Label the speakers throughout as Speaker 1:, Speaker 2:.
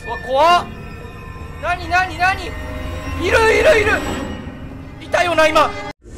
Speaker 1: うわ、怖っ。なになになに、いるいたよな今。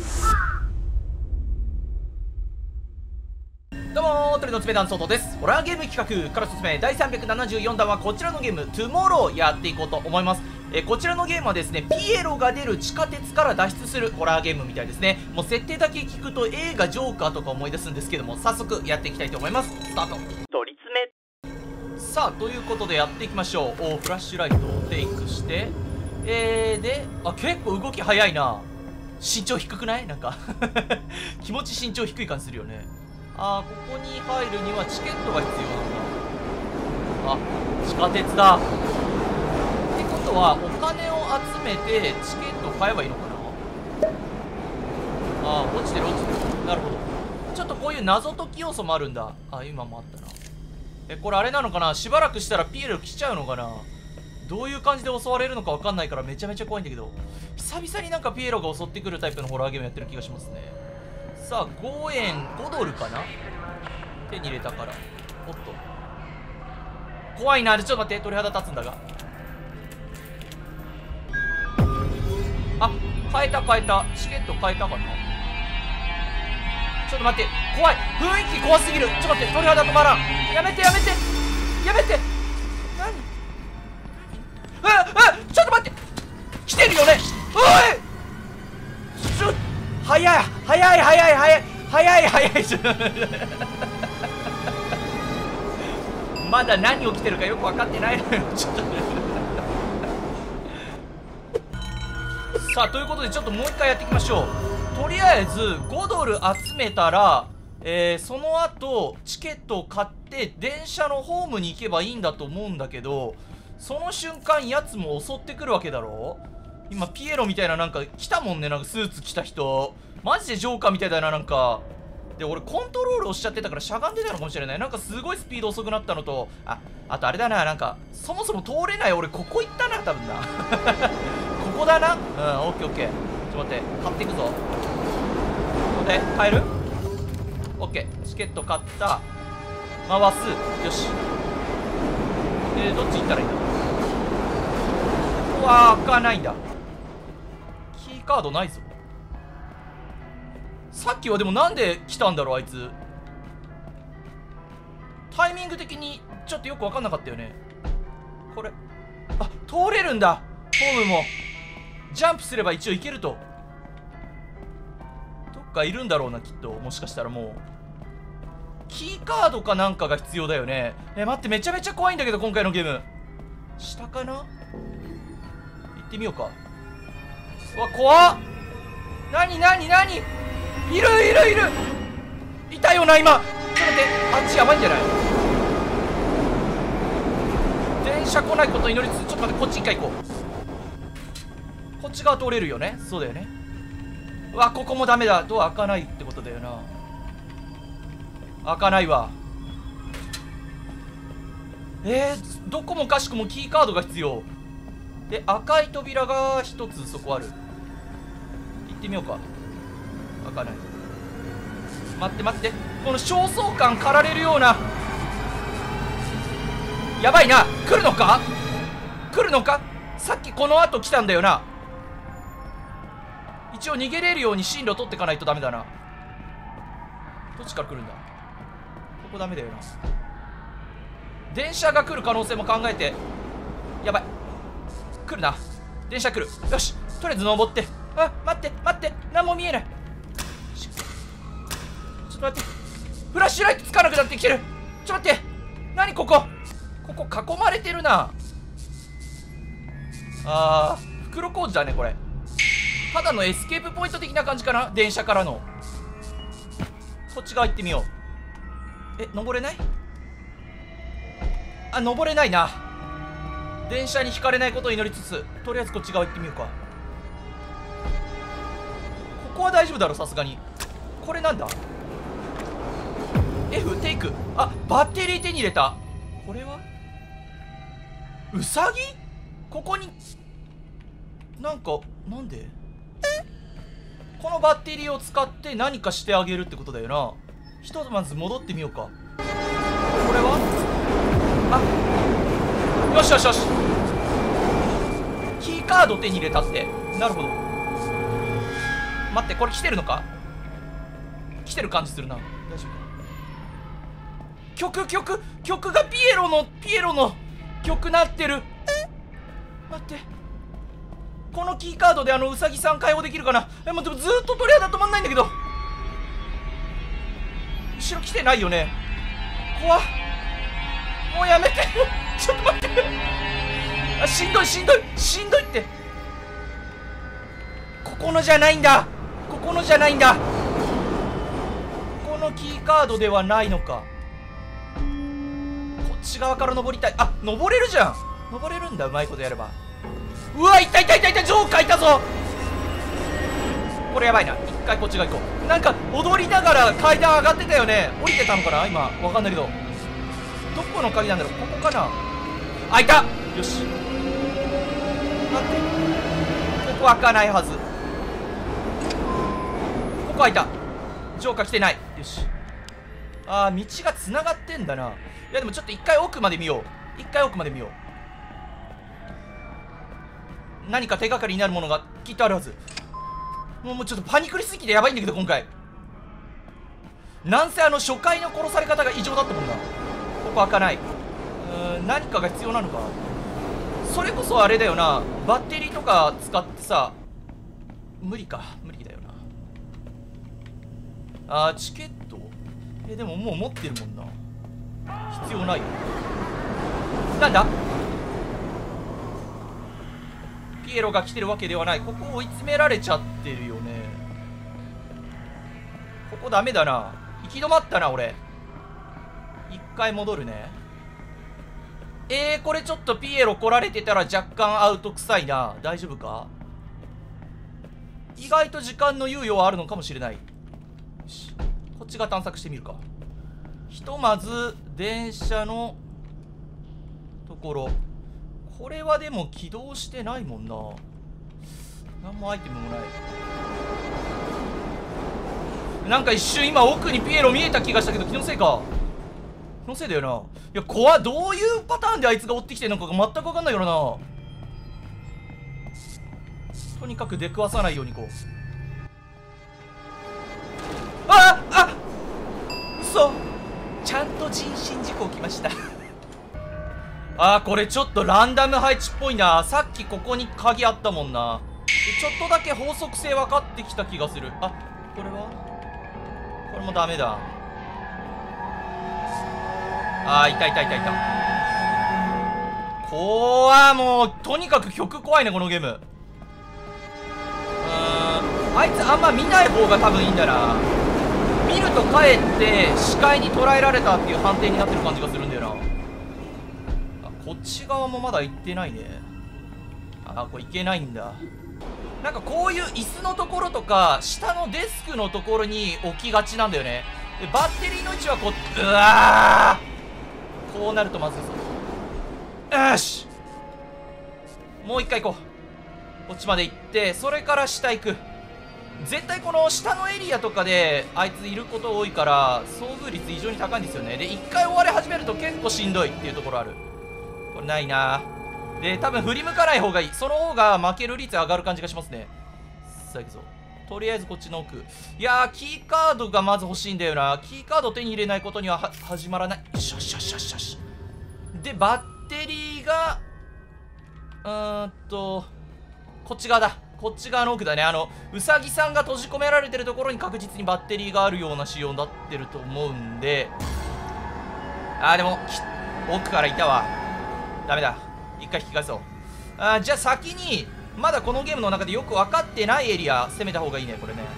Speaker 1: どうも鳥のつめ団外です。ホラーゲーム企画から進め第374弾はこちらのゲームトゥモローやっていこうと思います。こちらのゲームはですね、ピエロが出る地下鉄から脱出するホラーゲームみたいですね。もう設定だけ聞くと映画ジョーカーとか思い出すんですけども、早速やっていきたいと思います。スタート。
Speaker 2: 取り詰め。
Speaker 1: さあということでやっていきましょう。フラッシュライトをテイクしてで、結構動き早いな。身長低くない？なんか気持ち身長低い感じするよね。ここに入るにはチケットが必要なんだ。地下鉄だ。ってことはお金を集めてチケットを買えばいいのかな。落ちてる。なるほど。ちょっとこういう謎解き要素もあるんだ。今もあったな。これあれなのかな、しばらくしたらピエロ来ちゃうのかな。どういう感じで襲われるのか分かんないからめちゃめちゃ怖いんだけど、久々になんかピエロが襲ってくるタイプのホラーゲームやってる気がしますね。さあ5円5ドルかな、手に入れたから。おっと怖いな。ちょっと待って、鳥肌立つんだが。変えたチケット変えたかな。ちょっと待って、怖い、雰囲気怖すぎる。ちょっと待って、鳥肌止まらん。やめて何、ちょっと待って、来てるよね。おい早いまだ何起きてるかよく分かってないのよちょっとさあということでちょっともう一回やっていきましょう。とりあえず5ドル集めたら、その後チケットを買って電車のホームに行けばいいんだと思うんだけど、その瞬間やつも襲ってくるわけだろ。今ピエロみたいななんか来たもんね。なんかスーツ着た人マジでジョーカーみたいだな。なんかで俺コントロールをしちゃってたからしゃがんでたのかもしれない。なんかすごいスピード遅くなったのと、あとあれだな、なんかそもそも通れない。俺ここ行ったな多分なここだな。オッケー。ちょっと待って、買っていくぞ。ここで買える？オッケー。チケット買った。回す。よし。どっち行ったらいいんだ。ここは開かないんだ。キーカードないぞ。さっきはでもなんで来たんだろうあいつ。タイミング的にちょっとよく分かんなかったよね。これ通れるんだ。ホームもジャンプすれば一応行けると。どっかいるんだろうなきっと。もしかしたらもうキーカードかなんかが必要だよね。待って、めちゃめちゃ怖いんだけど今回のゲーム。下かな、行ってみようか。うわ怖っ。なにいるいたよな今。ちょっと待って、あっちやばいんじゃない。電車来ないことを祈りつつ、ちょっと待って、こっち一回行こう。こっち側通れるよね。そうだよね。うわここもダメだ。ドア開かないってことだよな。開かないわ。どこもかしくもキーカードが必要で、赤い扉が一つそこある。行ってみようか。開かない。待って、この焦燥感駆られるような。やばいな。来るのか。さっきこの後来たんだよな。一応逃げれるように進路取ってかないとダメだな。どっちから来るんだ。ここダメだよな。電車が来る可能性も考えて。やばい、来るな。電車来る。よし、とりあえず登って。待って何も見えない。ちょっと待って、フラッシュライトつかなくなってきてる。ちょっと待って、何ここ囲まれてるな。袋小路だねこれ。ただのエスケープポイント的な感じかな。電車からのこっち側行ってみよう。登れない？登れないな。電車にひかれないことを祈りつつ、とりあえずこっち側行ってみようか。ここは大丈夫だろさすがに。これなんだ？ F テイク。バッテリー手に入れた。これはウサギ？ここになんでこのバッテリーを使って何かしてあげるってことだよな。ひとまず戻ってみようか。これはよしカード手に入れたって。なるほど。待って、これ来てるのか？来てる感じするな。大丈夫か？曲がピエロの曲なってる。待って、このキーカードでウサギさん解放できるかな。でもずっととりあえず止まんないんだけど。後ろ来てないよね。怖っ。もうやめてちょっと待ってあ、しんどいって。ここのじゃないんだ。このキーカードではないのか。こっち側から登りたい。あ、登れるじゃん。登れるんだ、うまいことやれば。うわ、いたジョーカーいたぞ。これやばいな。一回こっち側行こう。なんか踊りながら階段上がってたよね。降りてたのかな今、わかんないけど。どこの鍵なんだろう。ここかな。あ、いた。よし、待って、ここ開かないはず。ここ開いた。ジョーカー来てない。よし。あー、道がつながってんだな。いやでもちょっと一回奥まで見よう。何か手がかりになるものがきっとあるはず。もうちょっとパニクりすぎてやばいんだけど今回。なんせ初回の殺され方が異常だったもんな。ここ開かない。何かが必要なのか。それこそあれだよな、バッテリーとか使ってさ。無理だよな。チケットでももう持ってるもんな。必要ないよ。なんだ、ピエロが来てるわけではない。ここ追い詰められちゃってるよね。ここダメだな。行き止まったな俺。一回戻るね。これちょっとピエロ来られてたら若干アウト臭いな。大丈夫か？意外と時間の猶予はあるのかもしれない。よし、こっち側探索してみるか。ひとまず電車のところ。これはでも起動してないもんな。何もアイテムもない。なんか一瞬今奥にピエロ見えた気がしたけど、気のせいか。気のせいだよな。いや怖っ。どういうパターンであいつが追ってきてるのかが全く分かんないからな。とにかく出くわさないようにこう。嘘。ちゃんと人身事故起きましたこれちょっとランダム配置っぽいな。さっきここに鍵あったもんな。ちょっとだけ法則性分かってきた気がする。これもダメだ。いた。怖もうとにかく曲怖いねこのゲーム。あいつあんま見ない方が多分いいんだな。見るとかえって視界に捉えられたっていう判定になってる感じがするんだよな。こっち側もまだ行ってないね。これ行けないんだ。なんかこういう椅子のところとか下のデスクのところに置きがちなんだよね。でバッテリーの位置はこうなるとまずいぞ。よし、もう一回行こう。こっちまで行ってそれから下行く。絶対この下のエリアとかであいついること多いから遭遇率異常に高いんですよね。で一回追われ始めると結構しんどいっていうところある。これないな。で多分振り向かない方がいい。その方が負ける率上がる感じがしますね。さあ行くぞ。とりあえずこっちの奥。いやーキーカードがまず欲しいんだよな。キーカード手に入れないことには始まらない。よし。でバッテリーがこっち側だ。こっち側の奥だね。うさぎさんが閉じ込められてるところに確実にバッテリーがあるような仕様になってると思うんで。でも奥からいたわ。ダメだ。一回引き返そう。じゃあ先にまだこのゲームの中でよく分かってないエリア攻めた方がいいねこれね。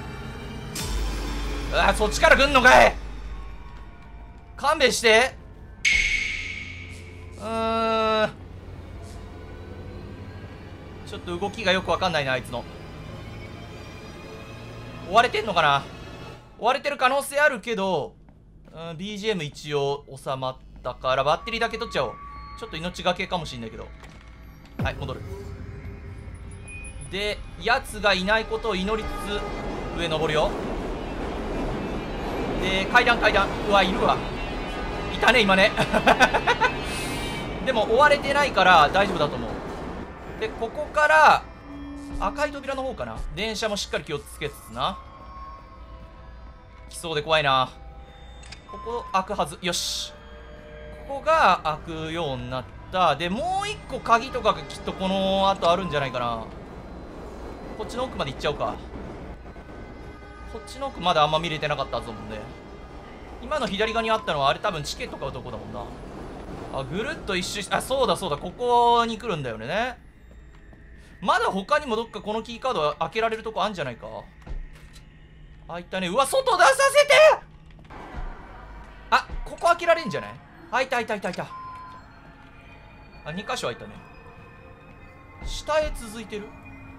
Speaker 1: そっちから来んのかい。勘弁して。ちょっと動きがよく分かんないなあいつの。追われてんのかな。追われてる可能性あるけど、BGM 一応収まったからバッテリーだけ取っちゃおう。ちょっと命がけかもしんないけど。はい戻る。で奴がいないことを祈りつつ上登るよ。で階段。うわいるわ。いたね今ねでも追われてないから大丈夫だと思う。 でここから赤い扉の方かな。電車もしっかり気をつけつつな。来そうで怖いな。ここ開くはず。よし、ここが開くようになった。でもう一個鍵とかがきっとこの後あるんじゃないかな。こっちの奥まで行っちゃおうか。こっちの奥まだあんま見れてなかったはずだもんね。今の左側にあったのはあれ多分チケット買うとこだもんな。あ、ぐるっと一周して、あ、そうだそうだ、ここに来るんだよね。まだ他にもどっかこのキーカード開けられるとこあんじゃないか。開いたね。うわ、外出させて。あ、ここ開けられんじゃない。開いた開いた開いた開いた。あ、2箇所開いたね。下へ続いてる。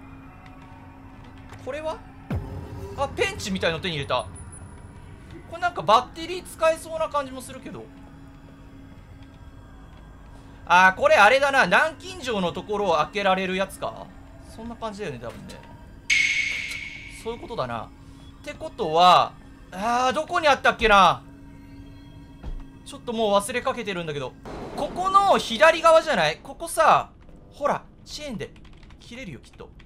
Speaker 1: これはあ、ペンチみたいの手に入れた。これなんかバッテリー使えそうな感じもするけど。あー、これあれだな、南京錠のところを開けられるやつか。そんな感じだよね多分ね。そういうことだな。ってことは、どこにあったっけな。ちょっともう忘れかけてるんだけど、ここの左側じゃない。ここさ、ほらチェーンで切れるよきっと。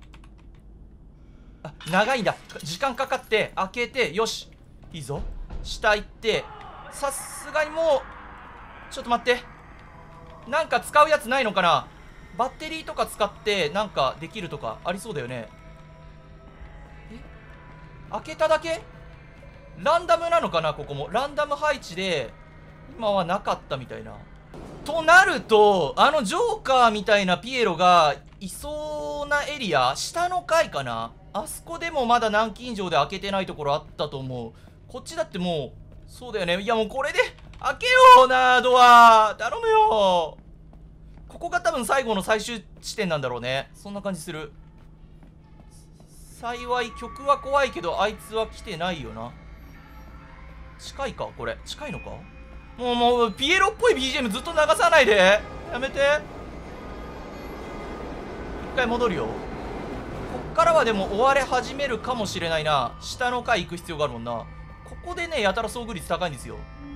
Speaker 1: あ、長いんだ。時間かかって開けて、よし、いいぞ。下行って、さすがにもうちょっと待って、なんか使うやつないのかな。バッテリーとか使ってなんかできるとかありそうだよね。開けただけランダムなのかな。ここもランダム配置で今はなかったみたいな。となると、あのジョーカーみたいなピエロがいそうなエリア、下の階かな。あそこでもまだ南京錠で開けてないところあったと思う。こっちだってもうそうだよね。いやもうこれで開けような、ドア頼むよ。ここが多分最後の最終地点なんだろうね。そんな感じする。幸い曲は怖いけどあいつは来てないよな。近いかこれ。近いのか。もうピエロっぽい BGM ずっと流さないでやめて。一回戻るよ。こっからはでも追われ始めるかもしれないな。下の階行く必要があるもんな。ここでねやたら遭遇率高いんですよ。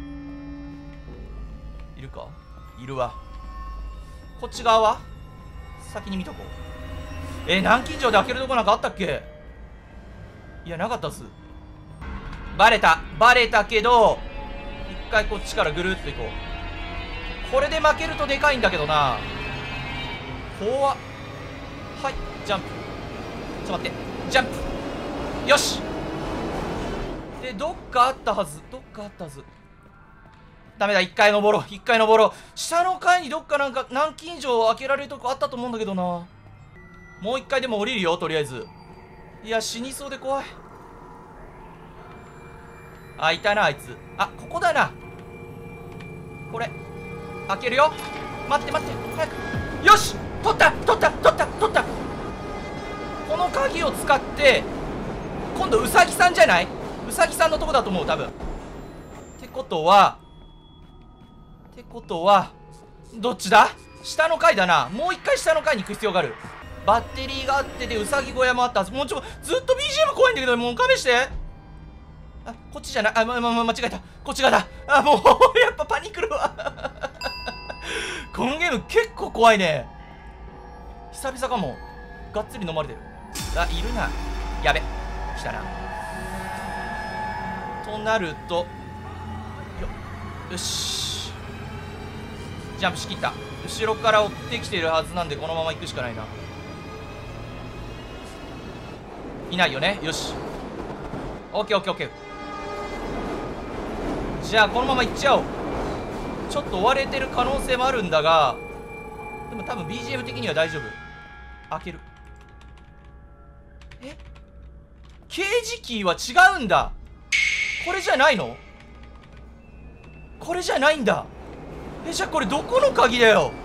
Speaker 1: いるか。いるわ。こっち側は先に見とこう。南京錠で開けるとこなんかあったっけ。いやなかったっす。バレたけど一回こっちからぐるっと行こう。これで負けるとでかいんだけどな。怖っ。はいジャンプ。ちょっと待って、ジャンプ。よし。でどっかあったはず。ダメだ、一回登ろう。下の階にどっかなんか南京錠開けられるとこあったと思うんだけどな。もう一回でも降りるよとりあえず。いや死にそうで怖い。あ、いたなあいつ。あ、ここだな。これ開けるよ。待って早く。よし、取った。この鍵を使って今度ウサギさんじゃない。ウサギさんのとこだと思う多分。ってことはどっちだ。下の階だな。もう一回下の階に行く必要がある。バッテリーがあってでウサギ小屋もあったはず。もうずっと BGM 怖いんだけど、もう勘弁して。あ、こっちじゃない。あ、間違えた。こっち側だ。あ、もうやっぱパニクるわこのゲーム結構怖いね。久々かも。がっつり飲まれてる。あ、いるな。やべ、来たな。となるとよし、ジャンプしきった。後ろから追ってきてるはずなんでこのまま行くしかないな。いないよね。よし、オッケー。じゃあこのまま行っちゃおう。ちょっと追われてる可能性もあるんだが、でも多分 BGM 的には大丈夫。開ける。刑事キーは違うんだ。これじゃないの。これじゃないんだ。じゃあこれどこの鍵だよ。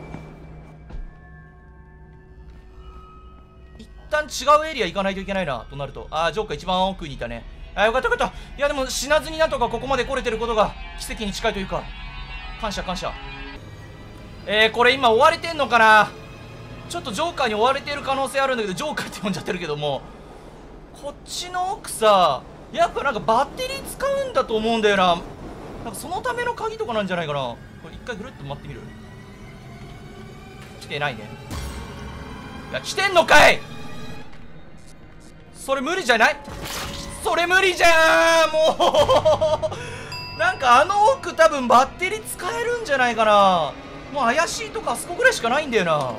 Speaker 1: 一旦違うエリア行かないといけないな。となると、ジョーカー一番奥にいたね。よかった。いやでも死なずになんとかここまで来れてることが奇跡に近いというか、感謝。これ今追われてんのかな。ちょっとジョーカーに追われてる可能性あるんだけど、ジョーカーって呼んじゃってるけども、こっちの奥さ、やっぱなんかバッテリー使うんだと思うんだよな。なんかそのための鍵とかなんじゃないかな。これ一回ぐるっと回ってみる。来てないね。 いや来てんのかい。それ無理じゃない？それ無理じゃんもうなんかあの奥多分バッテリー使えるんじゃないかな。もう怪しいとこあそこぐらいしかないんだよな。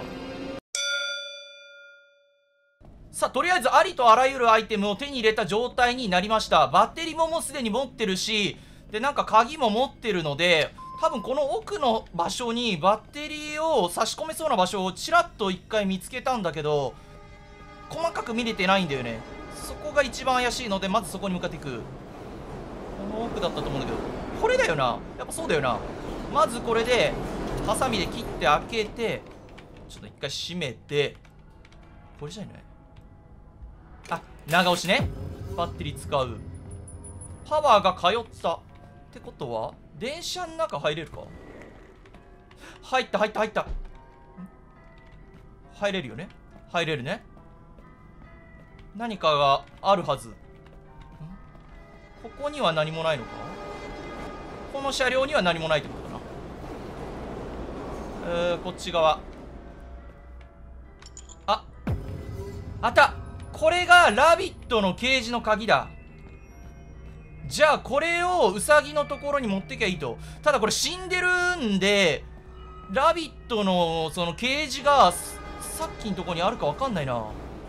Speaker 1: さあとりあえずありとあらゆるアイテムを手に入れた状態になりました。バッテリーももうすでに持ってるし、でなんか鍵も持ってるので、多分この奥の場所にバッテリーを差し込めそうな場所をちらっと一回見つけたんだけど、細かく見れてないんだよね。そこが一番怪しいので、まずそこに向かっていく。この奥だったと思うんだけど、これだよな。やっぱそうだよな。まずこれでハサミで切って開けて、ちょっと一回閉めて、これじゃない？あ、長押しね。バッテリー使う。パワーが通ったってことは電車の中入れるか？入った入った入った。入れるよね。入れるね。何かがあるはず。ここには何もないのか？この車両には何もないってことかな。こっち側。あ、あった。これがラビットのケージの鍵だ。じゃあこれをウサギのところに持ってきゃいいと。ただこれ死んでるんで、ラビットのそのケージがさっきのところにあるか分かんないな。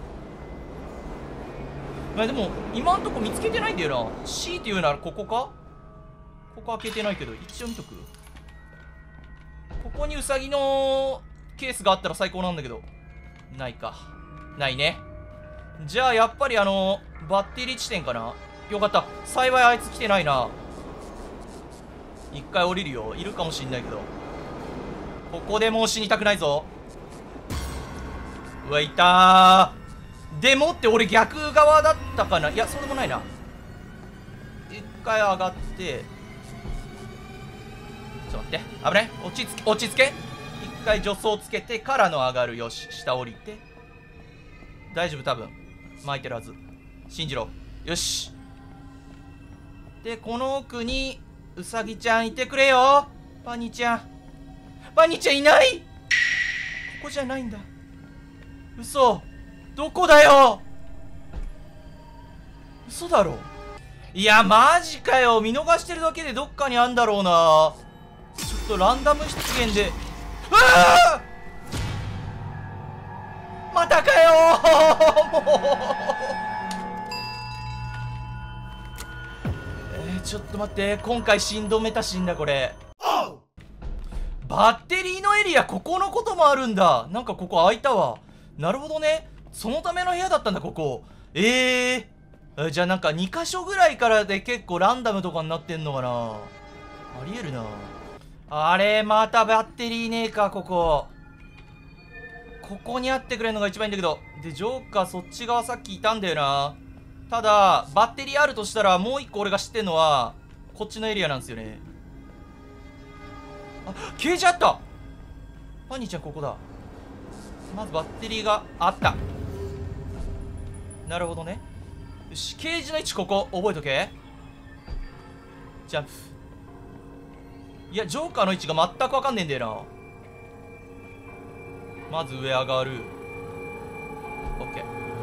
Speaker 1: でも今んとこ見つけてないんだよな。強いて言うならここか。ここ開けてないけど一応見とく。ここにウサギのケースがあったら最高なんだけど、ないか。ないね。じゃあやっぱりバッテリー地点かな。よかった。幸いあいつ来てないな。一回降りるよ。いるかもしんないけど、ここでもう死にたくないぞ。うわ、いたー。でもって俺逆側だったかな。いやそうでもないな。一回上がって、ちょっと待って、危ない。落ち着け。一回助走つけてからの上がる。よし、下降りて大丈夫。多分巻いてるはず。信じろ。よし。でこの奥にウサギちゃんいてくれよ。バニーちゃん。バニーちゃんいない。ここじゃないんだ。嘘。どこだよ。嘘だろ。いやマジかよ。見逃してるだけでどっかにあんだろうな。ちょっとランダム出現で。うわあ、またかよもうちょっと待って。今回振動メタ死んだこれ。バッテリーのエリアここのこともあるんだ。なんかここ開いたわ。なるほどね。そのための部屋だったんだここ。じゃあなんか2箇所ぐらいからで結構ランダムとかになってんのかな。ありえるな。あれまたバッテリーねえか。ここにあってくれるのが一番いいんだけど。でジョーカーそっち側さっきいたんだよな。ただバッテリーあるとしたらもう一個俺が知ってんのはこっちのエリアなんですよね。あ、ケージあった。パニーちゃんここだ。まずバッテリーがあった。なるほどね。よし、ケージの位置ここ覚えとけ。ジャンプ。いやジョーカーの位置が全く分かんねえんだよな。まず上上がる。オッケー。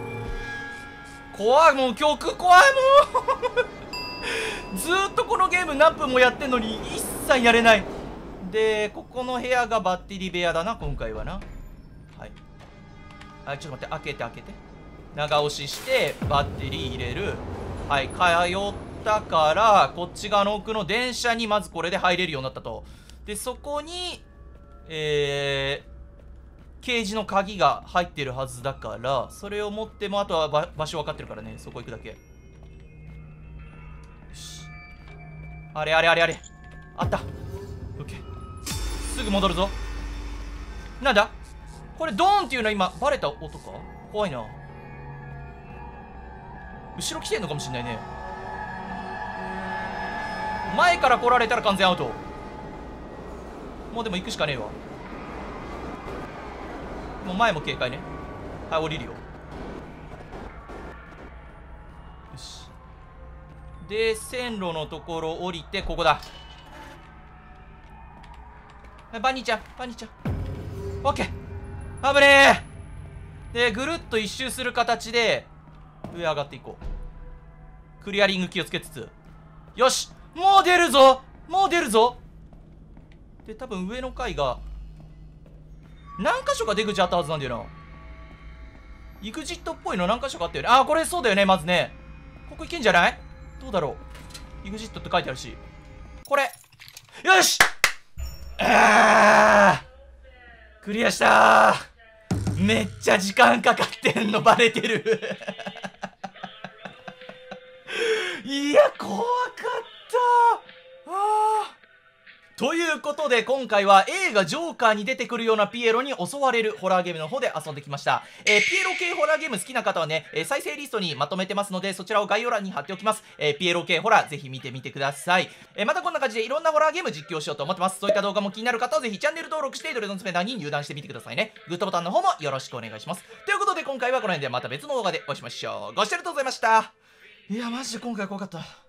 Speaker 1: 怖い。もう曲怖い。もうずーっとこのゲーム何分もやってんのに一切やれない。でここの部屋がバッテリー部屋だな今回はな。はい。はい、ちょっと待って。開けて長押ししてバッテリー入れる。はい、通ったからこっち側の奥の電車にまずこれで入れるようになったと。でそこにケージの鍵が入ってるはずだから、それを持ってもあとは場所分かってるからね。そこ行くだけ。よし。あれあった。オッケー。すぐ戻るぞ。なんだこれ。ドーンっていうのは今バレた音か。怖いな。後ろ来てんのかもしんないね。前から来られたら完全アウト。もうでも行くしかねえわ。もう前も警戒ね。はい、降りるよ。よし。で線路のところ降りてここだ。バニーちゃんオッケー。危ねえ。 でぐるっと一周する形で上上がっていこう。クリアリング気をつけつつ、よし、もう出るぞ、もう出るぞ。で多分上の階が何箇所か出口あったはずなんだよな。イグジットっぽいの何箇所かあったよね。ああ、これそうだよね。まずねここ行けんじゃない？どうだろう。イグジットって書いてあるし、これよし、クリアしたー。めっちゃ時間かかってんのバレてるいや怖かったー。ということで今回は映画ジョーカーに出てくるようなピエロに襲われるホラーゲームの方で遊んできました。ピエロ系ホラーゲーム好きな方はね、再生リストにまとめてますので、そちらを概要欄に貼っておきます。ピエロ系ホラーぜひ見てみてください。またこんな感じでいろんなホラーゲーム実況しようと思ってます。そういった動画も気になる方はぜひチャンネル登録してどれのスペダーに入団してみてくださいね。グッドボタンの方もよろしくお願いします。ということで今回はこの辺でまた別の動画でお会いしましょう。ご視聴ありがとうございました。いやマジで今回怖かった。